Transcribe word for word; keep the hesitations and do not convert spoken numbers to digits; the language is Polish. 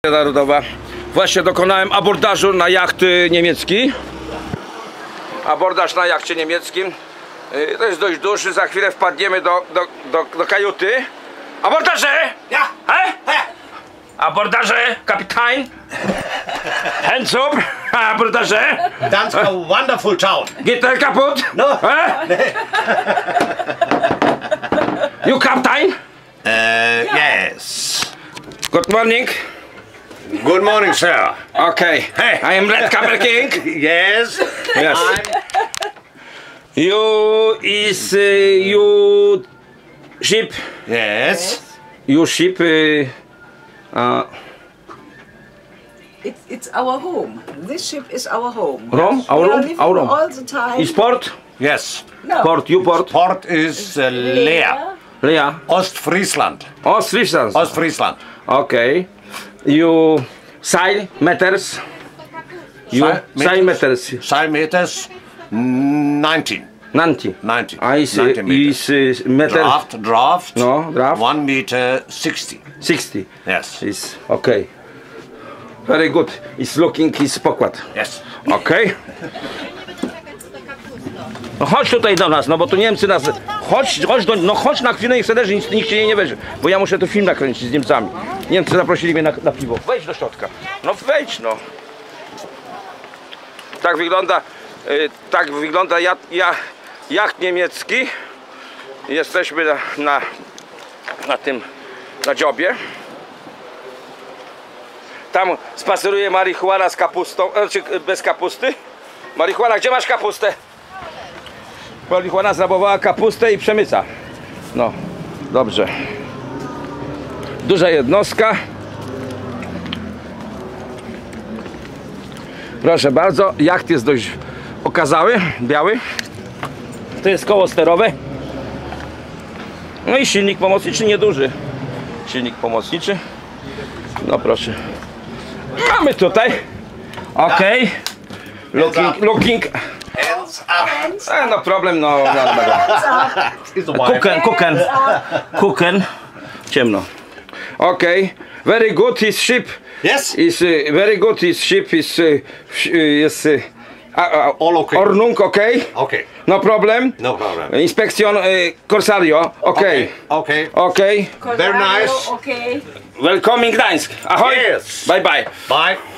Narodowa. Właśnie dokonałem abordażu na jacht niemiecki. Abordaż na jachcie niemieckim. To jest dość duży. Za chwilę wpadniemy do, do, do, do kajuty. Abordaże! Ja! He? He? Abordaże, kapitan! Hands up! Abordaże! That's a wonderful town. Geht der kaputt? No. He? You captain? Uh, yes. Good morning. Good morning, sir. Okay. Hey. I am Red Capper King. Yes. Yes. I'm... You is uh, you ship. Yes. You ship. Uh, uh, It's, it's our home. This ship is our home. Rome? Our We are room? living Our room. all the time. Is port? Yes. No. Port, you port. Port is uh, Leer. Leer. Ostfriesland. Ostfriesland. Ostfriesland. Okay. You sail meters. You Sail sail meters. Sail meters. nineteen. ninety. ninety. I see. ninety meters. Is uh, meter. Draft. Draft. No, draft. One meter sixty. sixty. Yes. Is okay. Very good. Is looking his pokład. Yes. Okej. No chodź tutaj do nas, no bo tu Niemcy nas... Chodź, chodź, do, no chodź na chwilę i wtedy, że nikt, nikt się nie weźmie. Bo ja muszę tu film nakręcić z Niemcami. Niemcy zaprosili mnie na, na piwo. Wejdź do środka. No wejdź, no. Tak wygląda... Y, tak wygląda ja, ja, jacht niemiecki. Jesteśmy na, na, na tym... na dziobie. Tam spaceruje marihuana z kapustą, znaczy bez kapusty. Marihuana, gdzie masz kapustę? Marihuana zrabowała kapustę i przemyca. No, dobrze. Duża jednostka. Proszę bardzo, jacht jest dość okazały, biały. To jest koło sterowe. No i silnik pomocniczy, nieduży. Silnik pomocniczy. No proszę. Mamy tutaj. Okej. Okay. Looking, looking. Hands up. E, no problem, no. no, no. Kuchen, kuchen. Kuchen. Ciemno. Okej. Okay. Very good, his ship. Yes. Is uh, very good, his ship is uh, is uh, uh, all okay. Ordnung, okay. Okay. No problem. No problem. Inspekcjon uh, Corsario, okay. Okay. Okay. Very nice. Okay. Welcome in Gdańsk. Ahoj. Yes. Bye bye. Bye.